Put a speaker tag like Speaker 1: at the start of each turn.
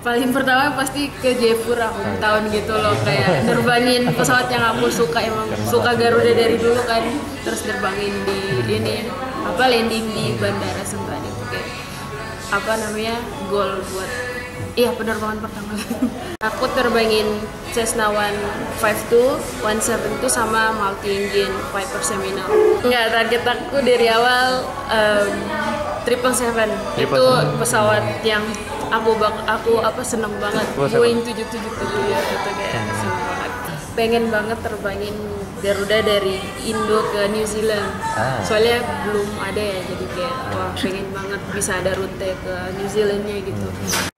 Speaker 1: Paling pertama pasti ke Jayapura tahun gitu loh, kayak nerbangin pesawat yang aku suka, emang suka Garuda dari dulu kan, terus nerbangin di ini landing di Bandara Sentani itu kayak apa namanya goal buat penerbangan pertama. Aku terbangin Cessna 152, 172 sama multi engine Viper Seminole. Enggak, target aku dari awal 777 itu pesawat yang aku seneng banget. Boeing 777 ya, itu kayak seneng banget. Pengen banget terbangin Garuda dari Indo ke New Zealand. Soalnya belum ada ya, jadi kayak wah pengen banget bisa ada rute ke New Zealandnya gitu.